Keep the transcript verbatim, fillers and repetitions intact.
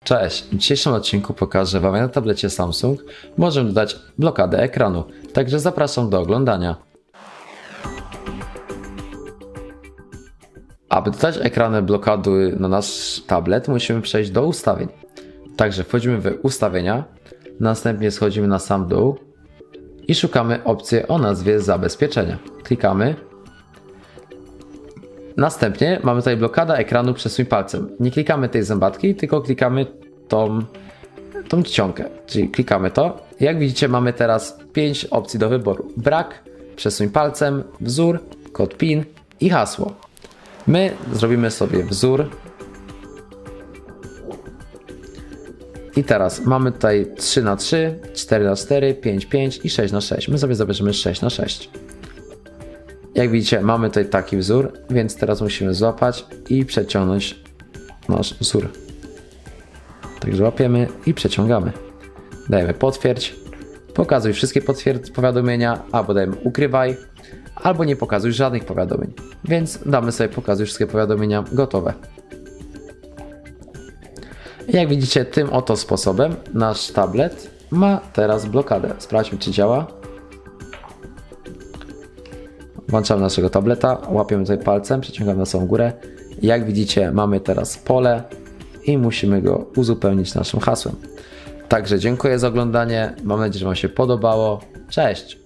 Cześć, w dzisiejszym odcinku pokażę Wam, jak na tablecie Samsung możemy dodać blokadę ekranu, także zapraszam do oglądania. Aby dodać ekrany blokady na nasz tablet, musimy przejść do ustawień. Także wchodzimy w ustawienia, następnie schodzimy na sam dół i szukamy opcji o nazwie zabezpieczenia. Klikamy. Następnie mamy tutaj blokada ekranu przesuń palcem. Nie klikamy tej zębatki, tylko klikamy tą, tą czcionkę. Czyli klikamy to. Jak widzicie, mamy teraz pięć opcji do wyboru. Brak, przesuń palcem, wzór, kod PIN i hasło. My zrobimy sobie wzór. I teraz mamy tutaj trzy na trzy, cztery na cztery, pięć na pięć i sześć na sześć. My sobie zabierzemy sześć na sześć. Jak widzicie, mamy tutaj taki wzór, więc teraz musimy złapać i przeciągnąć nasz wzór. Także łapiemy i przeciągamy. Dajemy potwierdź, pokazuj wszystkie powiadomienia, albo dajemy ukrywaj, albo nie pokazuj żadnych powiadomień. Więc damy sobie pokazuj wszystkie powiadomienia, gotowe. Jak widzicie, tym oto sposobem nasz tablet ma teraz blokadę. Sprawdźmy, czy działa. Włączamy naszego tableta, łapiemy tutaj palcem, przeciągamy na samą górę. Jak widzicie, mamy teraz pole i musimy go uzupełnić naszym hasłem. Także dziękuję za oglądanie, mam nadzieję, że Wam się podobało. Cześć!